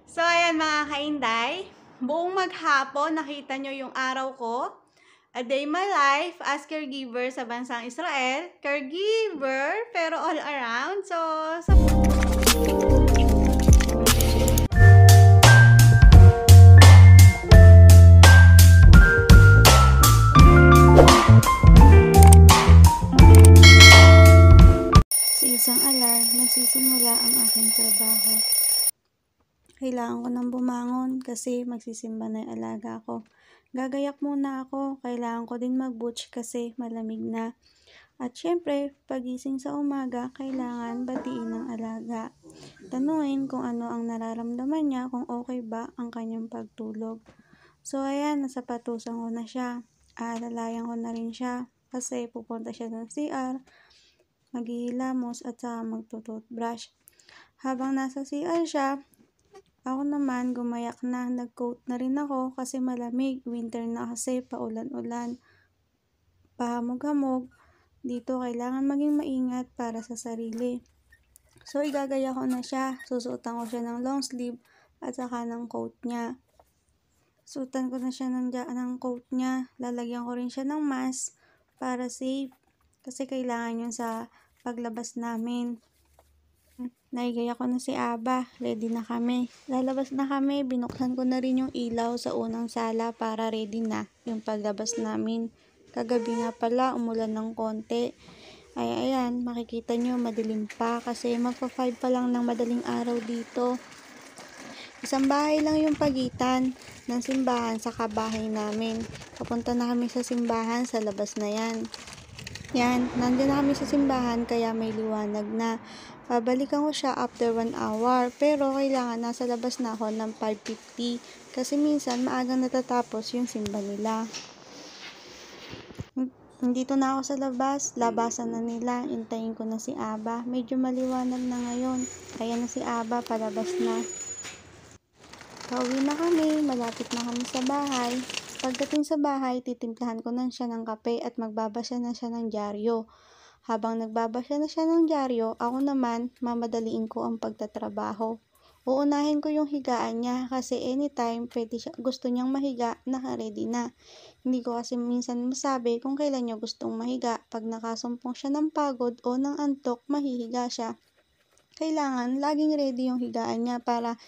So, ayan mga kainday, buong maghapon nakita nyo yung araw ko. A day my life as caregiver sa bansang Israel. Caregiver, pero all around. So, sa isang alarm, nagsisimula ang aking trabaho. Kailangan ko nang bumangon kasi magsisimba na yung alaga ko. Gagayak muna ako, kailangan ko din mag-butch kasi malamig na. At syempre, pagising sa umaga, kailangan batiin ng alaga. Tanungin kung ano ang nararamdaman niya, kung okay ba ang kanyang pagtulog. So ayan, nasa patusan ko na siya. Alalayan ko na rin siya kasi pupunta siya ng CR, maghihilamos at saka magtututbrush. Habang nasa CR siya, ako naman gumayak na, nag-coat na rin ako kasi malamig, winter na kasi, paulan-ulan, pahamog-hamog. Dito kailangan maging maingat para sa sarili. So igagaya ko na siya, susuotan ko siya ng long sleeve at saka ng coat niya. Suotan ko na siya ng coat niya, lalagyan ko rin siya ng mask para safe kasi kailangan yun sa paglabas namin. Naigaya ko na si Aba, ready na kami. Lalabas na kami, binuksan ko na rin yung ilaw sa unang sala para ready na yung paglabas namin. Kagabi nga pala, umulan ng konti. Ay, ayan, makikita nyo, madilim pa kasi magpa-5 pa lang ng madaling araw dito. Isang bahay lang yung pagitan ng simbahan sa kabahay namin. Papunta na kami sa simbahan, sa labas na yan. Yan, nandun na kami sa simbahan kaya may liwanag na. Babalikan ko siya after 1 hour pero kailangan nasa labas na ako ng 5:50 kasi minsan maagang natatapos yung simba nila. Nandito na ako sa labas, labasan na nila, intayin ko na si Aba. Medyo maliwanag na ngayon. Ayan na si Aba, palabas na. Pauwi na kami, malapit na kami sa bahay. Pagdating sa bahay, titimplahan ko na siya ng kape at magbabasa na siya ng dyaryo. Habang nagbabasa na siya ng dyaryo, ako naman, mamadaliin ko ang pagtatrabaho. Uunahin ko yung higaan niya kasi anytime gusto niyang mahiga, naka-ready na. Hindi ko kasi minsan masabi kung kailan niya gustong mahiga. Pag nakasumpong siya ng pagod o ng antok, mahihiga siya. Kailangan laging ready yung higaan niya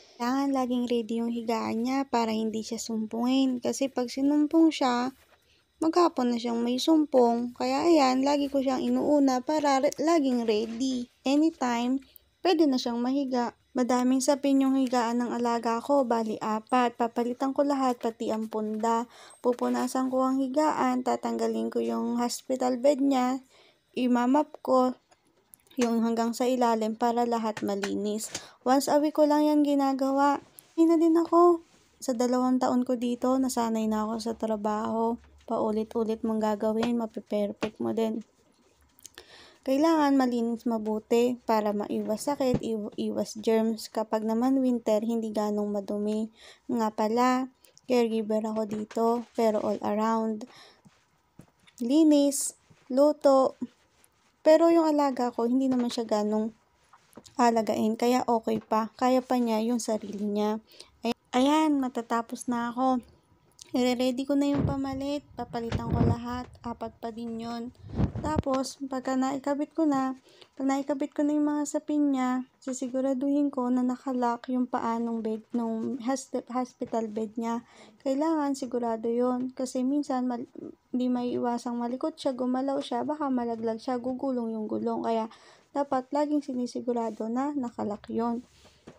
para hindi siya sumpungin. Kasi pag sinumpong siya, maghapon na siyang may sumpong. Kaya ayan, lagi ko siyang inuuna para laging ready. Anytime, pwede na siyang mahiga. Madaming sapin yung higaan ng alaga ko, bali 4. Papalitan ko lahat, pati ang punda. Pupunasan ko ang higaan, tatanggalin ko yung hospital bed niya, imamap ko yung hanggang sa ilalim para lahat malinis. Once a week ko lang yan ginagawa. Hindi na din ako. Sa 2 taon ko dito, nasanay na ako sa trabaho. Paulit-ulit mong gagawin, mapiperfect mo din. Kailangan malinis mabuti para maiwas sakit, iwas germs. Kapag naman winter, hindi ganong madumi. Nga pala, caregiver ako dito, pero all around. Linis, luto. Pero yung alaga ko, hindi naman siya ganong alagain, kaya okay pa. Kaya pa niya yung sarili niya. Ayan, matatapos na ako. I-ready ko na yung pamalit, papalitan ko lahat, 4 pa din yun. Tapos, pag naikabit ko na yung mga sapin niya, sisiguraduhin ko na nakalock yung paa ng bed, nung hospital bed niya. Kailangan sigurado yun, kasi minsan hindi maiiwasang malikot siya, gumalaw siya, baka malaglag siya, gugulong yung gulong. Kaya, dapat laging sinisigurado na nakalock yun.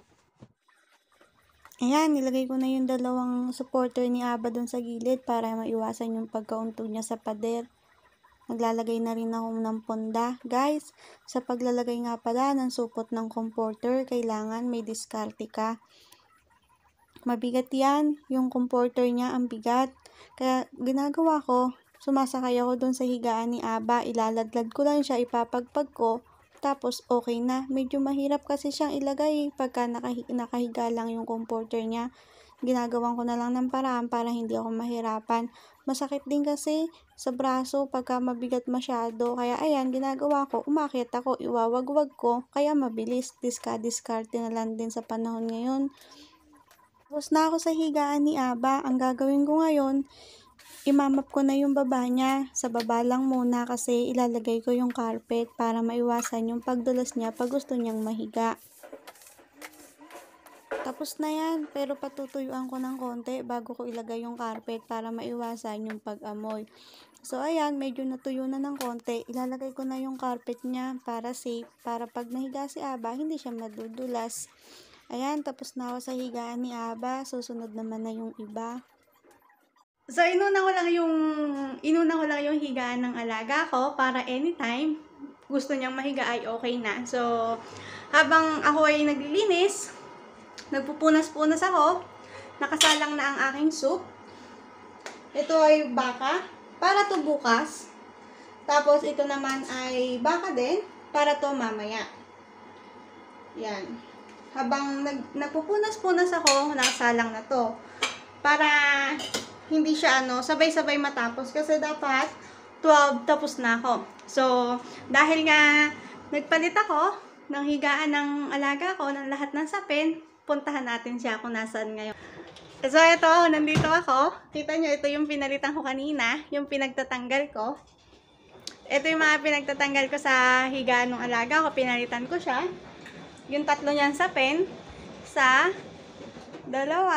Ayan, nilagay ko na yung 2 supporter ni Aba dun sa gilid para maiwasan yung pagkauntog niya sa pader. Naglalagay na rin ako ng ponda. Guys, sa paglalagay nga pala ng supot ng comforter, kailangan may diskarte ka. Mabigat yan, yung comforter niya ang bigat. Kaya ginagawa ko, sumasakay ako dun sa higaan ni Aba, ilaladlad ko lang siya, ipapagpag ko. Tapos, okay na. Medyo mahirap kasi siyang ilagay pagka nakahiga lang yung comforter niya. Ginagawan ko na lang ng paraan para hindi ako mahirapan. Masakit din kasi sa braso pagka mabigat masyado. Kaya ayan, ginagawa ko, umakyat ako, iwawagwag ko. Kaya mabilis, diskarte na lang din sa panahon ngayon. Tapos na ako sa higaan ni Aba. Ang gagawin ko ngayon, imamap ko na yung baba niya. Sa baba lang muna kasi ilalagay ko yung carpet para maiwasan yung pagdulas niya pag gusto niyang mahiga. Tapos na yan, pero patutuyuan ko ng konti bago ko ilagay yung carpet para maiwasan yung pag-amoy. So ayan, medyo natuyo na ng konti. Ilalagay ko na yung carpet niya para safe, para pag nahiga si Aba, hindi siya madudulas. Ayan, tapos na ako sa higaan ni Aba. Susunod naman na yung iba. So inuna ko lang yung higaan ng alaga ko para anytime gusto niyang mahiga ay okay na. So habang ako ay naglilinis, nagpupunas-punas ako, nakasalang na ang aking soup. Ito ay baka, para to bukas. Tapos ito naman ay baka din, para to mamaya. Yan. Habang nagpupunas-punas ako, nakasalang na to. Para hindi siya sabay-sabay matapos. Kasi dapat 12 tapos na ako. So, dahil nga nagpalit ako ng higaan ng alaga ko, ng lahat ng sapin, puntahan natin siya kung nasaan ngayon. So, ito, nandito ako. Kita nyo, ito yung pinalitan ko kanina, yung pinagtatanggal ko. Ito yung mga pinagtatanggal ko sa higaan ng alaga ko, pinalitan ko siya. Yung tatlo niyang sapin, sa 2,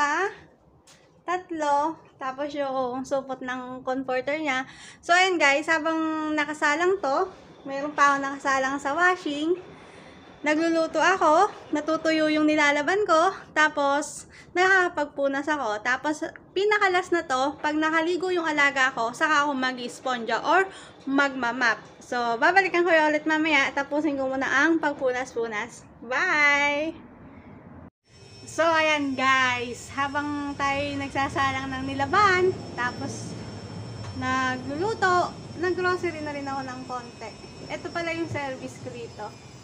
3, tapos yung supot ng comforter niya. So, ayan guys, habang nakasalang to, mayroon pa ako nakasalang sa washing. Nagluluto ako, natutuyo yung nilalaban ko, tapos nakakapagpunas ako. Tapos pinakalas na to, pag nakaligo yung alaga ko, saka ako mag-sponja or magmamap. So, babalikan ko yung ulit mamaya, tapusin ko muna ang pagpunas-punas. Bye! So, ayan guys, habang tayo nagsasalang ng nilaban, tapos nagluluto, nag-grocery na rin ako ng konti. Ito pala yung service ko dito.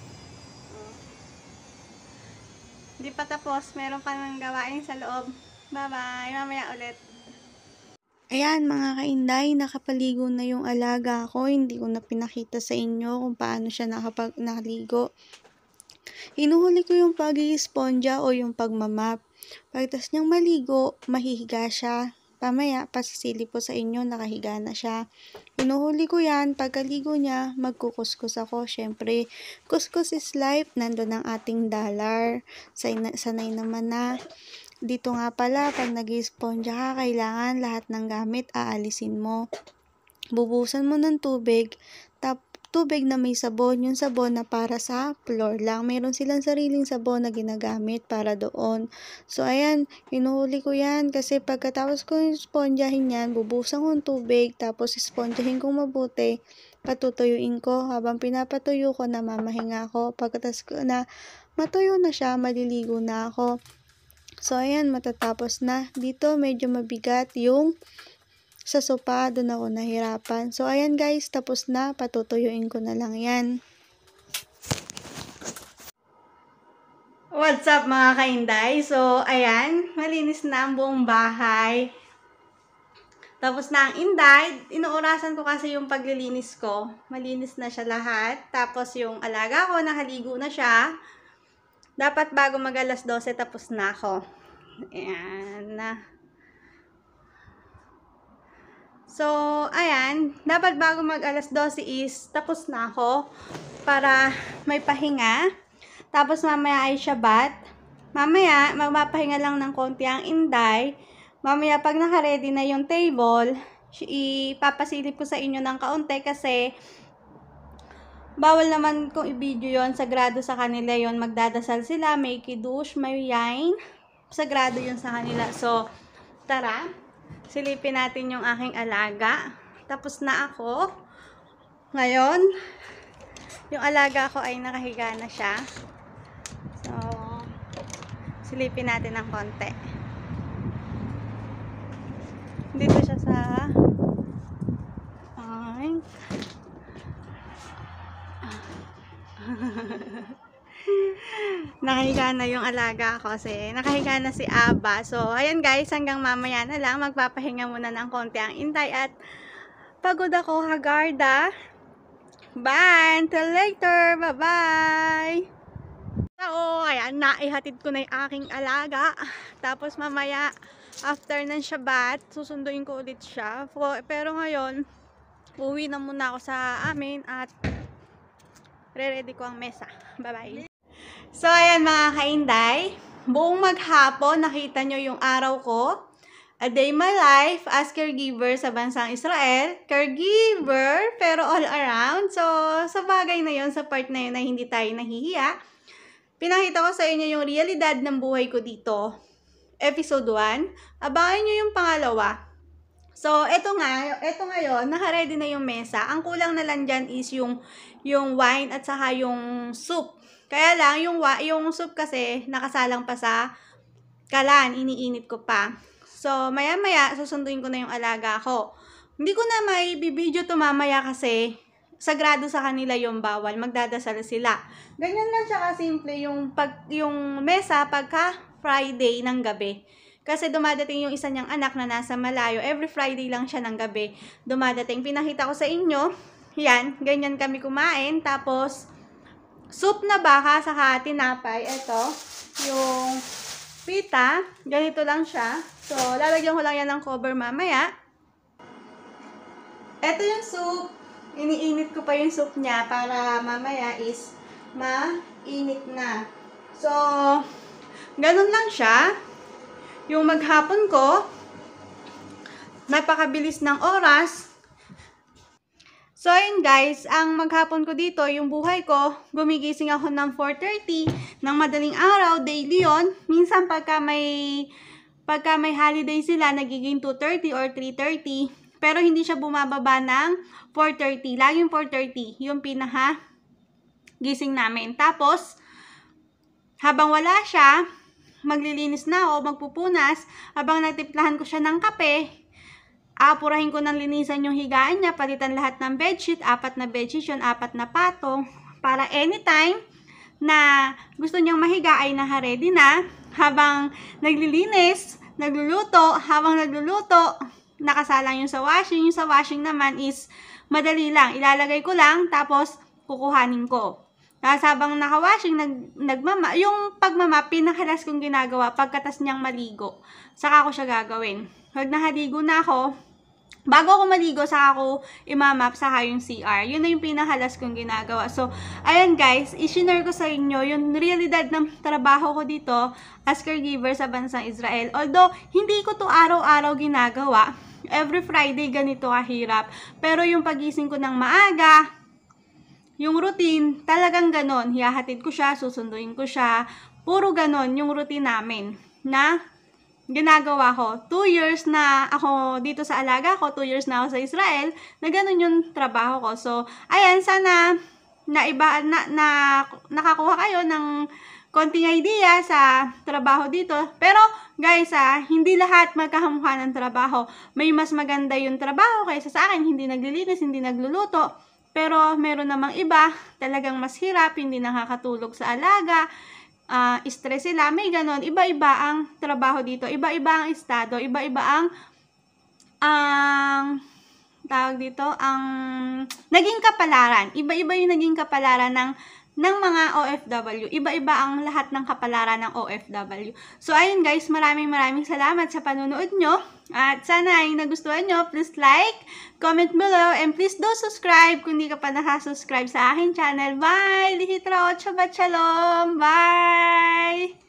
Hindi pa tapos, meron pa nang gawain sa loob. Bye-bye, mamaya ulit. Ayan mga kainday, nakapaligo na yung alaga ko. Hindi ko na pinakita sa inyo kung paano siya nakaligo. Hinuhuli ko yung pag-i-sponja o yung pagmamap. Pagtas niyang maligo, mahihiga siya. Pamaya, pasisilip po sa inyo, nakahiga na siya. Hinuhuli ko yan, pagkaligo niya, magkukuskus ako. Syempre, kuskus is life, nandun ang ating dollar. Sanay naman na. Dito nga pala, pag nag-sponja ka, kailangan lahat ng gamit aalisin mo. Bubusan mo ng tubig, tubig na may sabon, yung sabon na para sa floor lang. Meron silang sariling sabon na ginagamit para doon. So, ayan, hinuhuli ko yan kasi pagkatapos ko yung sponjahin yan, bubusan ko ng tubig, tapos sponjahin ko mabuti, patutuyuin ko. Habang pinapatuyo ko, namamahinga ako. Pagkatapos ko na matuyo na siya, maliligo na ako. So, ayan, matatapos na. Dito, medyo mabigat yung sa sopa, doon ako nahirapan. So, ayan guys, tapos na. Patutuyuin ko na lang yan. What's up mga kainday? So, ayan, malinis na ang buong bahay. Tapos na ang inday. Inuurasan ko kasi yung paglilinis ko. Malinis na siya lahat. Tapos yung alaga ko, nakaligo na siya. Dapat bago mag 12:00, tapos na ako. Ayan na. So, ayan, dapat bago mag 12:00 is tapos na ako para may pahinga. Tapos mamaya ay Shabbat. Mamaya, magpapahinga lang ng konti ang inday. Mamaya pag naka-ready na yung table, ipapasilip ko sa inyo ng kaunti kasi bawal naman kung i-video yon, sagrado sa kanila yon. Magdadasal sila, may kiddush, may yain. Sagrado yun sa kanila. So, tara. Silipin natin yung aking alaga. Tapos na ako. Ngayon, yung alaga ko ay nakahiga na siya. So, silipin natin ng konti. Dito siya sa nakahiga na yung alaga ko kasi nakahiga na si Aba. So, ayan guys, hanggang mamaya na lang. Magpapahinga muna ng konti ang inday at pagod ako, Hagarda. Bye! Until later! Bye-bye! So, ayan, naihatid ko na yung aking alaga. Tapos mamaya, after ng Shabbat, susunduin ko ulit siya. Pero ngayon, uwi na muna ako sa amin at re-ready ko ang mesa. Bye-bye! So, ayan mga kainday. Buong maghapon, nakita nyo yung araw ko. A day my life as caregiver sa bansang Israel. Caregiver, pero all around. So, sa bagay na yon, sa part na yun na hindi tayo nahihiya, pinakita ko sa inyo yung realidad ng buhay ko dito. Episode 1. Abangan nyo yung pangalawa. So, eto ngayon, naka-ready na yung mesa. Ang kulang na lang dyan is yung wine at saka yung soup. Kaya lang, yung soup kasi nakasalang pa sa kalan. Iniinit ko pa. So, maya-maya, susunduin ko na yung alaga ko. Hindi ko na may bibidyo to mamaya kasi sagrado sa kanila yung bawal. Magdadasal sila. Ganyan lang siya kasimple yung mesa pagka Friday ng gabi. Kasi dumadating yung isa niyang anak na nasa malayo. Every Friday lang siya ng gabi dumadating. Pinakita ko sa inyo. Yan, ganyan kami kumain. Tapos, soup na baka saka tinapay. Ito, yung pita. Ganito lang siya. So, lalagyan ko lang yan ng cover mamaya. Ito yung soup. Iniinit ko pa yung soup niya para mamaya is mainit na. So, ganun lang siya. Yung maghapon ko, napakabilis ng oras. So, ayun guys, ang maghapon ko dito, yung buhay ko, gumigising ako ng 4:30 ng madaling araw, daily yon. Minsan pagka may holiday sila, nagiging 2:30 or 3:30. Pero hindi siya bumababa ng 4:30. Laging 4:30, yung pinaka gising namin. Tapos, habang wala siya, maglilinis na ako, magpupunas. Habang nagtimplahan ko siya ng kape, apurahin ko ng linisan yung higaan niya, palitan lahat ng bedsheet, 4 na bedsheet yun, 4 na patong, para anytime na gusto niyang mahiga ay naka-ready na. Habang naglilinis, habang nagluluto, nakasalang yung sa washing. Yung sa washing naman is madali lang, ilalagay ko lang, tapos kukuhanin ko. Tapos habang naka-washing, yung pagmamap, pinakalas kong ginagawa pagkatas niyang maligo. Saka ko siya gagawin. Pag nakaligo na ako, bago ako maligo, saka ako imamap, saka yung CR. Yun na yung pinakalas kong ginagawa. So, ayan guys, i-share ko sa inyo yung realidad ng trabaho ko dito as caregiver sa bansang Israel. Although, hindi ko to araw-araw ginagawa. Every Friday, ganito kahirap. Pero yung pagising ko ng maaga, yung routine, talagang ganon. Hihahatid ko siya, susunduin ko siya. Puro ganon yung routine namin na ginagawa ko. 2 years na ako dito sa alaga ko, 2 years na ako sa Israel, na ganun yung trabaho ko. So, ayan, sana nakakuha kayo ng konting idea sa trabaho dito. Pero, guys, hindi lahat magkahamukha ng trabaho. May mas maganda yung trabaho kaysa sa akin, hindi naglilinis, hindi nagluluto. Pero, meron namang iba, talagang mas hirap, hindi nakakatulog sa alaga, stress sila, may ganon. Iba-iba ang trabaho dito, iba-iba ang estado, iba-iba ang tawag dito, ang naging kapalaran. Iba-iba yung naging kapalaran ng mga OFW. Iba-iba ang lahat ng kapalaran ng OFW. So, ayun guys, maraming salamat sa panonood nyo. At sana ay nagustuhan nyo, please like, comment below, and please do subscribe kung hindi ka pa nakasubscribe sa aking channel. Bye! Lihitra o Shabbat Shalom! Bye!